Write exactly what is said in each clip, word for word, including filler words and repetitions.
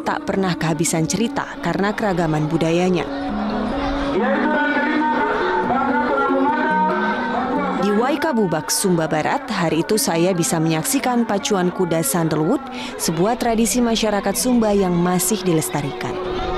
tak pernah kehabisan cerita karena keragaman budayanya. Di Waikabubak, Sumba Barat, hari itu saya bisa menyaksikan pacuan kuda sandalwood, sebuah tradisi masyarakat Sumba yang masih dilestarikan.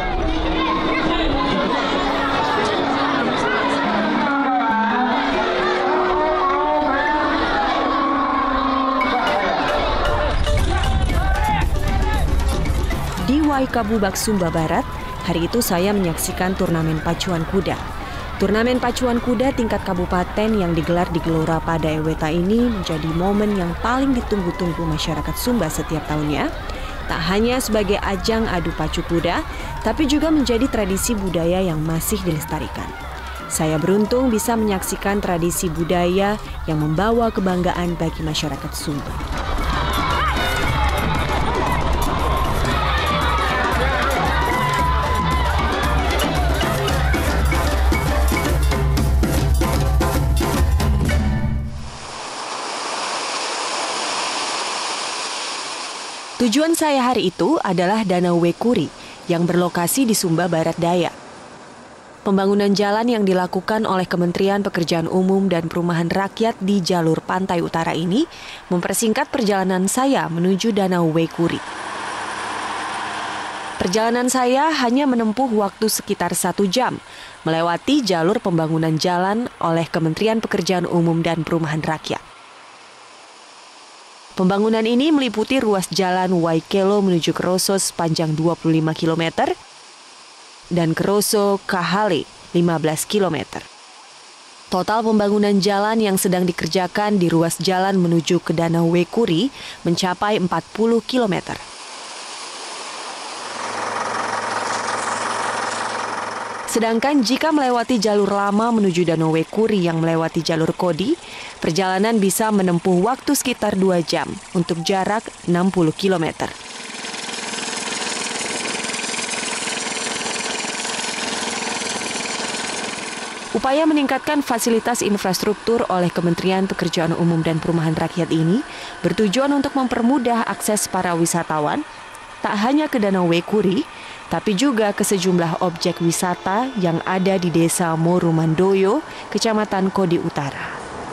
Di Waikabubak, Sumba Barat, hari itu saya menyaksikan turnamen pacuan kuda. Turnamen pacuan kuda tingkat kabupaten yang digelar di Gelora pada Eweta ini menjadi momen yang paling ditunggu-tunggu masyarakat Sumba setiap tahunnya. Tak hanya sebagai ajang adu pacu kuda, tapi juga menjadi tradisi budaya yang masih dilestarikan. Saya beruntung bisa menyaksikan tradisi budaya yang membawa kebanggaan bagi masyarakat Sumba. Tujuan saya hari itu adalah Danau Wekuri yang berlokasi di Sumba Barat Daya. Pembangunan jalan yang dilakukan oleh Kementerian Pekerjaan Umum dan Perumahan Rakyat di jalur pantai utara ini mempersingkat perjalanan saya menuju Danau Wekuri. Perjalanan saya hanya menempuh waktu sekitar satu jam, melewati jalur pembangunan jalan oleh Kementerian Pekerjaan Umum dan Perumahan Rakyat. Pembangunan ini meliputi ruas jalan Waikelo menuju Keroso sepanjang dua puluh lima kilometer dan Keroso Kahale lima belas kilometer. Total pembangunan jalan yang sedang dikerjakan di ruas jalan menuju ke Danau Wekuri mencapai empat puluh kilometer. Sedangkan jika melewati jalur lama menuju Danau Wekuri yang melewati jalur Kodi, perjalanan bisa menempuh waktu sekitar dua jam untuk jarak enam puluh kilometer. Upaya meningkatkan fasilitas infrastruktur oleh Kementerian Pekerjaan Umum dan Perumahan Rakyat ini bertujuan untuk mempermudah akses para wisatawan, tak hanya ke Danau Wekuri, tapi juga ke sejumlah objek wisata yang ada di Desa Morumandoyo, Kecamatan Kodi Utara.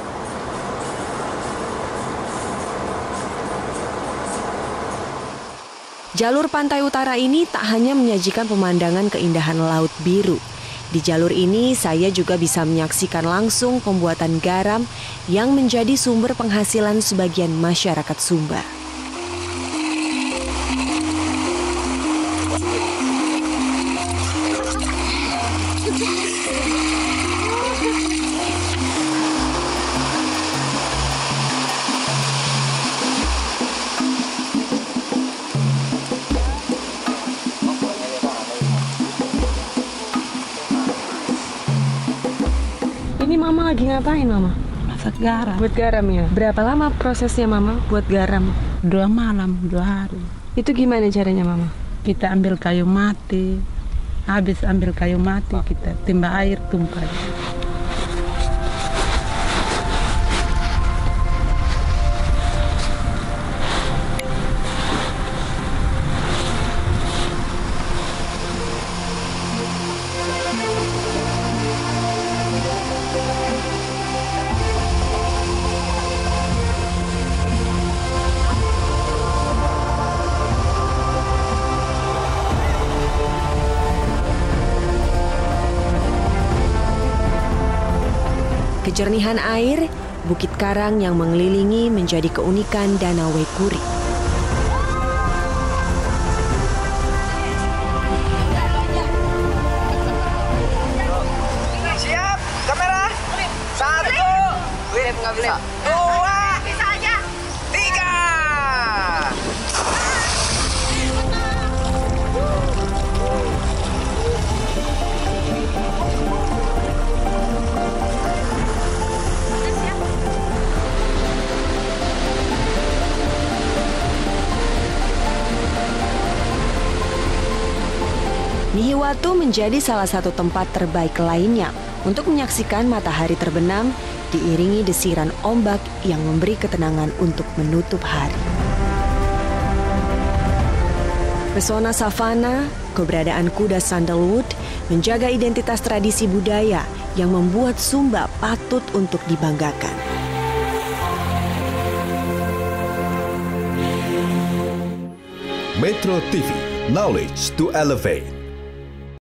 Jalur pantai utara ini tak hanya menyajikan pemandangan keindahan laut biru. Di jalur ini saya juga bisa menyaksikan langsung pembuatan garam yang menjadi sumber penghasilan sebagian masyarakat Sumba. Ini Mama lagi ngapain, Mama? Masak garam. Buat garam ya? Berapa lama prosesnya, Mama, buat garam? Dua malam, dua hari. Itu gimana caranya, Mama? Kita ambil kayu mati. Habis ambil kayu mati, kita timba air tumpah. Kejernihan air, bukit karang yang mengelilingi menjadi keunikan Danau Wekuri. Siap, kamera. Satu, dua, tiga. Nihiwatu menjadi salah satu tempat terbaik lainnya untuk menyaksikan matahari terbenam diiringi desiran ombak yang memberi ketenangan untuk menutup hari. Pesona savana, keberadaan kuda sandalwood, menjaga identitas tradisi budaya yang membuat Sumba patut untuk dibanggakan. Metro T V, knowledge to elevate.